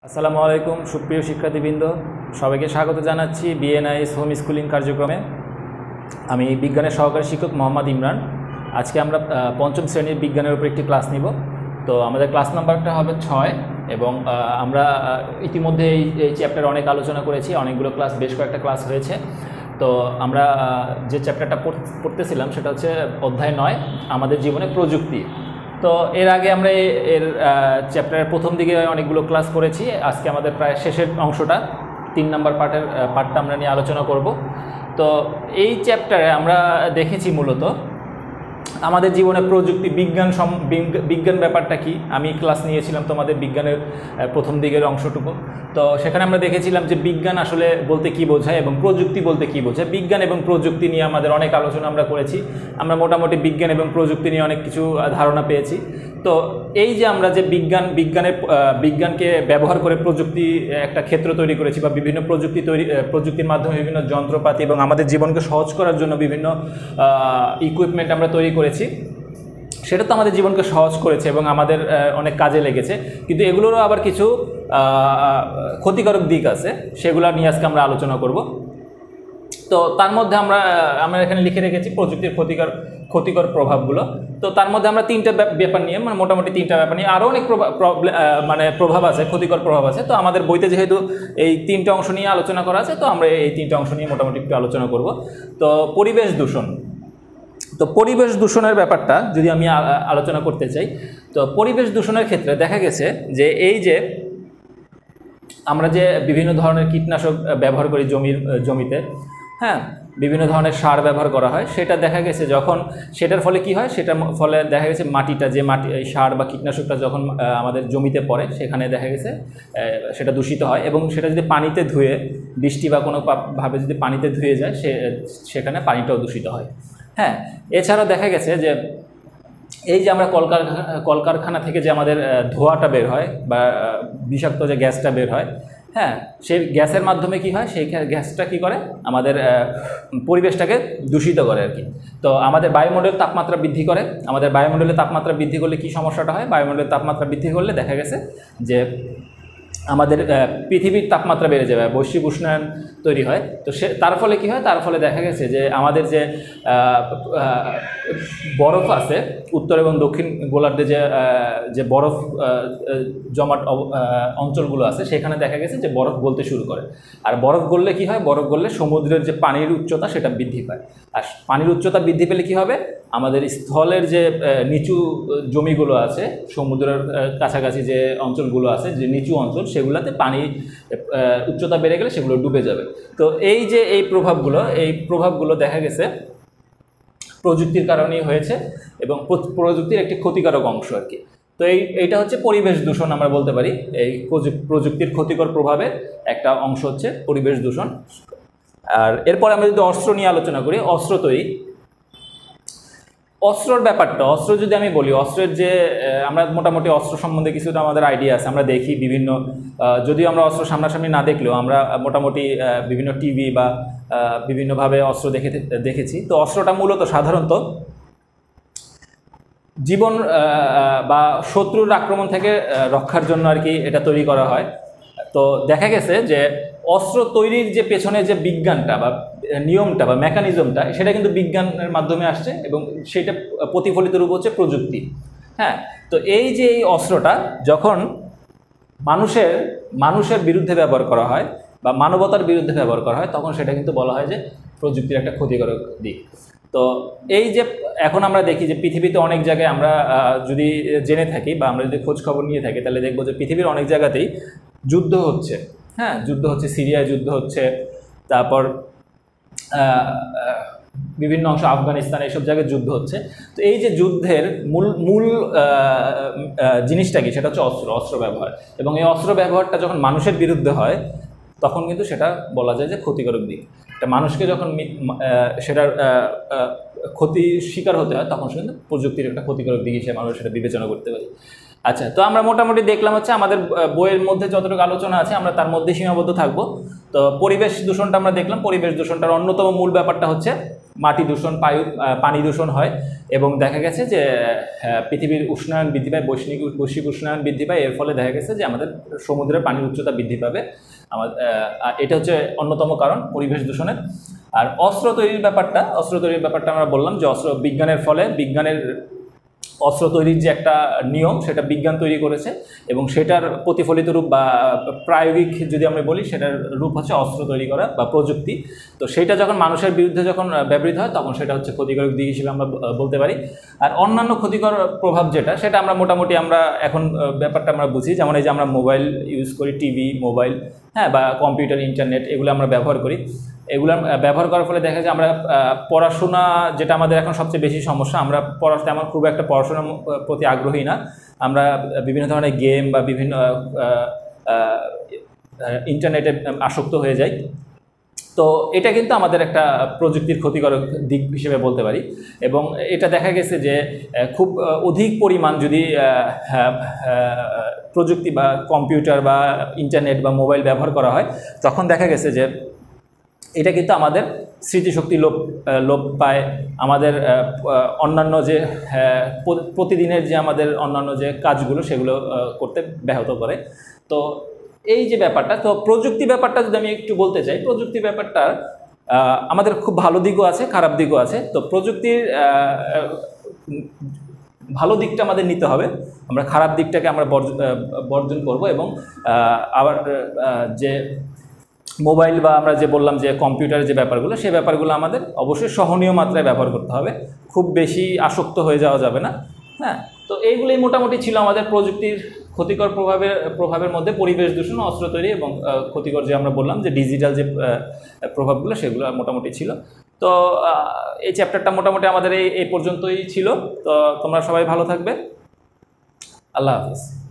আসসালামু আলাইকুম সুপ্রিয় শিক্ষার্থীবৃন্দ, সবাইকে স্বাগত জানাচ্ছি বিএনআইএস হোম স্কুলিং কার্যক্রমে। আমি বিজ্ঞানের সহকারী শিক্ষক মোহাম্মদ ইমরান। আজকে আমরা পঞ্চম শ্রেণীর বিজ্ঞানের উপর একটি ক্লাস নিব। তো আমাদের ক্লাস নাম্বারটা হবে 6 এবং আমরা ইতিমধ্যে এই চ্যাপ্টারে অনেক আলোচনা করেছি, অনেকগুলো ক্লাস, বেশ কয়েকটা ক্লাস হয়েছে। তো আমরা যে চ্যাপ্টারটা পড়তেছিলাম সেটা হচ্ছে অধ্যায় 9, আমাদের জীবনে প্রযুক্তি। তো এর আগে আমরা এর চ্যাপ্টারের প্রথম দিকে অনেকগুলো ক্লাস করেছি। আজকে আমাদের প্রায় শেষের অংশটা 3 নম্বর পার্টটা আমরা নিয়ে আলোচনা করব। তো এই চ্যাপ্টারে আমরা দেখেছি মূলত আমাদের জীবনে প্রযুক্তি, বিজ্ঞান ব্যাপারটা কি। আমি ক্লাস নিয়েছিলাম তোমাদের বিজ্ঞানের প্রথম দিকের অংশটুকু। তো সেখানে আমরা দেখেছিলাম যে বিজ্ঞান আসলে বলতে কি বোঝায় এবং প্রযুক্তি বলতে কি বোঝায়। বিজ্ঞান এবং প্রযুক্তি নিয়ে আমাদের অনেক আলোচনা আমরা করেছি। আমরা মোটামুটি বিজ্ঞান এবং প্রযুক্তি নিয়ে অনেক কিছু ধারণা পেয়েছি। তো এই যে আমরা যে বিজ্ঞানকে ব্যবহার করে প্রযুক্তি একটা ক্ষেত্র তৈরি করেছি, বা বিভিন্ন প্রযুক্তির মাধ্যমে বিভিন্ন যন্ত্রপাতি এবং আমাদের জীবনকে সহজ করার জন্য বিভিন্ন ইকুইপমেন্ট আমরা তৈরি করেছি, সেটা তো আমাদের জীবনকে সহজ করেছে এবং আমাদের অনেক কাজে লেগেছে। কিন্তু এগুলোরও আবার কিছু ক্ষতিকারক দিক আছে, সেগুলো নিয়ে আজকে আমরা আলোচনা করব। তো তার মধ্যে আমরা এখানে লিখে রেখেছি প্রযুক্তির ক্ষতিকর প্রভাবগুলো। তো তার মধ্যে আমরা 3টা ব্যাপার নিয়ে, মোটামুটি 3টা ব্যাপার নিয়ে, আরও অনেক প্রভাব আছে, ক্ষতিকর প্রভাব আছে। তো আমাদের বইতে যেহেতু এই 3টা অংশ নিয়ে আলোচনা করা আছে, তো আমরা এই 3টা অংশ নিয়ে মোটামুটি একটু আলোচনা করব। তো পরিবেশ দূষণ। তো পরিবেশ দূষণের ব্যাপারটা যদি আমি আলোচনা করতে চাই, তো পরিবেশ দূষণের ক্ষেত্রে দেখা গেছে যে এই যে আমরা যে বিভিন্ন ধরনের কীটনাশক ব্যবহার করি জমিতে, হ্যাঁ, বিভিন্ন ধরনের সার ব্যবহার করা হয়, সেটা দেখা গেছে যখন সেটার ফলে কি হয়, সেটার ফলে দেখা গেছে এই সার বা কীটনাশকটা যখন আমাদের জমিতে পড়ে, সেখানে দেখা গেছে সেটা দূষিত হয়। এবং সেটা যদি পানিতে ধুয়ে, বৃষ্টি বা কোনো ভাবে যদি পানিতে ধুয়ে যায়, সেখানে পানিটাও দূষিত হয়। হ্যাঁ, এছাড়াও দেখা গেছে যে এই যে আমরা কলকারখানা থেকে যে আমাদের ধোঁয়াটা বের হয় বা বিষাক্ত যে গ্যাসটা বের হয়, হ্যাঁ, সেই গ্যাসের মাধ্যমে কি হয়, সেই গ্যাসটা কি করে, আমাদের পরিবেশটাকে দূষিত করে আর কি। তো আমাদের বায়ুমণ্ডলের তাপমাত্রা বৃদ্ধি করে। আমাদের বায়ুমণ্ডলের তাপমাত্রা বৃদ্ধি করলে কি সমস্যাটা হয়, বায়ুমণ্ডলের তাপমাত্রা বৃদ্ধি করলে দেখা গেছে যে আমাদের পৃথিবীর তাপমাত্রা বেড়ে যাবে, বৈশ্বিক উষ্ণায়ন তৈরি হয়। তো তার ফলে কি হয়, তার ফলে দেখা গেছে যে আমাদের যে বরফ আছে, উত্তর এবং দক্ষিণ গোলার্ধে যে বরফ জমাট অঞ্চলগুলো আছে, সেখানে দেখা গেছে যে বরফ গলতে শুরু করে। আর বরফ গললে কি হয়, বরফ গললে সমুদ্রের যে পানির উচ্চতা সেটা বৃদ্ধি পায়। আর পানির উচ্চতা বৃদ্ধি পেলে কি হবে, আমাদের স্থলের যে নিচু জমিগুলো আছে, সমুদ্রের কাছাকাছি যে অঞ্চলগুলো আছে, যে নিচু অঞ্চল, সেগুলোতে পানি উচ্চতা বেড়ে গেলে সেগুলো ডুবে যাবে। তো এই যে এই প্রভাবগুলো দেখা গেছে প্রযুক্তির কারণেই হয়েছে এবং প্রযুক্তির একটি ক্ষতিকারক অংশ আর কি। তো এইটা হচ্ছে পরিবেশ দূষণ, আমরা বলতে পারি। এই প্রযুক্তির ক্ষতিকর প্রভাবের একটা অংশ হচ্ছে পরিবেশ দূষণ। আর এরপর আমরা যদি অস্ত্র নিয়ে আলোচনা করি, অস্ত্র তৈরি, অস্ত্রর ব্যাপারটা, অস্ত্র যদি আমি বলি, অস্ত্রের যে আমরা মোটামুটি অস্ত্র সম্বন্ধে কিছুটা আমাদের আইডিয়া আছে। আমরা দেখি বিভিন্ন, যদিও আমরা অস্ত্র সামনাসামনি না দেখলেও আমরা মোটামুটি বিভিন্ন টিভি বা বিভিন্নভাবে অস্ত্র দেখেছি। তো অস্ত্রটা মূলত সাধারণত জীবন বা শত্রুর আক্রমণ থেকে রক্ষার জন্য আর কি এটা তৈরি করা হয়। তো দেখা গেছে যে অস্ত্র তৈরির যে পেছনে যে বিজ্ঞানটা বা নিয়মটা বা মেকানিজমটা, সেটা কিন্তু বিজ্ঞানের মাধ্যমে আসছে এবং সেটা প্রতিফলিত রূপ হচ্ছে প্রযুক্তি। হ্যাঁ, তো এই যে এই অস্ত্রটা যখন মানুষের বিরুদ্ধে ব্যবহার করা হয় বা মানবতার বিরুদ্ধে ব্যবহার করা হয়, তখন সেটা কিন্তু বলা হয় যে প্রযুক্তির একটা ক্ষতিকারক দিক। তো এই যে এখন আমরা দেখি যে পৃথিবীতে অনেক জায়গায় আমরা যদি জেনে থাকি বা আমরা যদি খোঁজ খবর নিয়ে থাকি, তাহলে দেখবো যে পৃথিবীর অনেক জায়গাতেই যুদ্ধ হচ্ছে। হ্যাঁ, যুদ্ধ হচ্ছে, সিরিয়ায় যুদ্ধ হচ্ছে, তারপর বিভিন্ন অংশ আফগানিস্তান, এইসব জায়গায় যুদ্ধ হচ্ছে। তো এই যে যুদ্ধের মূল জিনিসটা কি, সেটা হচ্ছে অস্ত্র ব্যবহার। এবং এই অস্ত্র ব্যবহারটা যখন মানুষের বিরুদ্ধে হয়, তখন কিন্তু সেটা বলা যায় যে ক্ষতিকারক দিক। এটা মানুষকে যখন সেটার ক্ষতির শিকার হতে হয়, তখন কিন্তু প্রযুক্তির একটা ক্ষতিকারক দিক হিসেবে মানুষ সেটা বিবেচনা করতে পারি। আচ্ছা, তো আমরা মোটামুটি দেখলাম হচ্ছে আমাদের বইয়ের মধ্যে যতটুকু আলোচনা আছে আমরা তার মধ্যে সীমাবদ্ধ থাকবো। তো পরিবেশ দূষণটা আমরা দেখলাম। পরিবেশ দূষণটার অন্যতম মূল ব্যাপারটা হচ্ছে মাটি দূষণ, পানি দূষণ হয় এবং দেখা গেছে যে পৃথিবীর উষ্ণায়ন বৃদ্ধি পায়, বৈশ্বিক উষ্ণায়ন বৃদ্ধি পায়। এর ফলে দেখা গেছে যে আমাদের সমুদ্রের পানির উচ্চতা বৃদ্ধি পাবে। এটা হচ্ছে অন্যতম কারণ পরিবেশ দূষণের। আর অস্ত্র তৈরির ব্যাপারটা আমরা বললাম যে বিজ্ঞানের ফলে, অস্ত্র তৈরির যে একটা নিয়ম সেটা বিজ্ঞান তৈরি করেছে এবং সেটার প্রতিফলিত রূপ বা প্রায়োগিক যদি আমরা বলি, সেটার রূপ হচ্ছে অস্ত্র তৈরি করা বা প্রযুক্তি। তো সেটা যখন মানুষের বিরুদ্ধে যখন ব্যবহৃত হয় তখন সেটা হচ্ছে ক্ষতিকারক দিক হিসেবে আমরা বলতে পারি। আর অন্যান্য ক্ষতিকর প্রভাব সেটা আমরা মোটামুটি এখন ব্যাপারটা আমরা বুঝি। যেমন এই যে আমরা মোবাইল ইউজ করি, টিভি, মোবাইল, হ্যাঁ, বা কম্পিউটার, ইন্টারনেট, এগুলো আমরা ব্যবহার করি। এগুলো ব্যবহার করার ফলে দেখা যায় আমরা পড়াশোনা, যেটা আমাদের এখন সবচেয়ে বেশি সমস্যা, আমরা তেমন খুব একটা পড়াশোনার প্রতি আগ্রহী না। আমরা বিভিন্ন ধরনের গেম বা বিভিন্ন ইন্টারনেটে আসক্ত হয়ে যাই। তো এটা কিন্তু আমাদের একটা প্রযুক্তির ক্ষতিকারক দিক হিসেবে বলতে পারি। এবং এটা দেখা গেছে যে খুব অধিক পরিমাণ যদি প্রযুক্তি বা কম্পিউটার বা ইন্টারনেট বা মোবাইল ব্যবহার করা হয়, তখন দেখা গেছে যে এটা কিন্তু আমাদের স্মৃতিশক্তি লোপ পায়, আমাদের অন্যান্য যে প্রতিদিনের যে আমাদের অন্যান্য যে কাজগুলো সেগুলো করতে ব্যাহত করে। তো এই যে ব্যাপারটা, তো প্রযুক্তি ব্যাপারটা যদি আমি একটু বলতে চাই, প্রযুক্তি ব্যাপারটা আমাদের খুব ভালো দিকও আছে, খারাপ দিকও আছে। তো প্রযুক্তির ভালো দিকটা আমাদের নিতে হবে, আমরা খারাপ দিকটাকে আমরা বর্জন করব। এবং আবার যে মোবাইল বা আমরা যে বললাম যে কম্পিউটারের যে ব্যাপারগুলো, সেই ব্যাপারগুলো আমাদের অবশ্যই সহনীয় মাত্রায় ব্যবহার করতে হবে, খুব বেশি আসক্ত হয়ে যাওয়া যাবে না। হ্যাঁ, তো এইগুলোই মোটামুটি ছিল আমাদের প্রযুক্তির ক্ষতিকর প্রভাবের মধ্যে পরিবেশ দূষণ, অস্ত্র তৈরি এবং ক্ষতিকর যে আমরা বললাম যে ডিজিটাল যে প্রভাবগুলো, সেগুলো মোটামুটি ছিল। তো এই চ্যাপ্টারটা মোটামুটি আমাদের এই পর্যন্তই ছিল। তো তোমরা সবাই ভালো থাকবে। আল্লাহ হাফিজ।